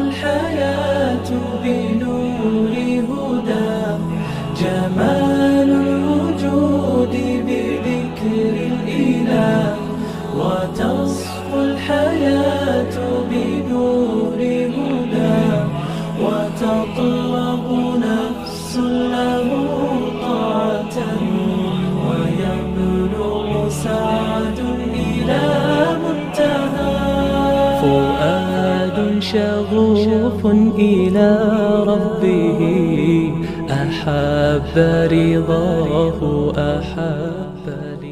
الحياة بنور هدى، جمال الوجود بذكر الإله، وتصفو الحياة بنور هدى، وتطلب نفس له طاعة، ويبلغ سعد إلى منتهى. فؤاد شغوف إلى ربه، أحب رضاه أحب